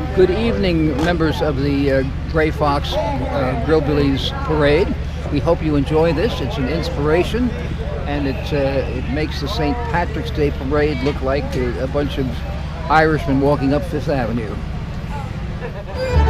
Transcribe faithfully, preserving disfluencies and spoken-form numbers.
Good evening, members of the uh, Gray Fox uh, Grillbillies Parade. We hope you enjoy this. It's an inspiration, and it, uh, it makes the Saint Patrick's Day Parade look like a, a bunch of Irishmen walking up Fifth Avenue.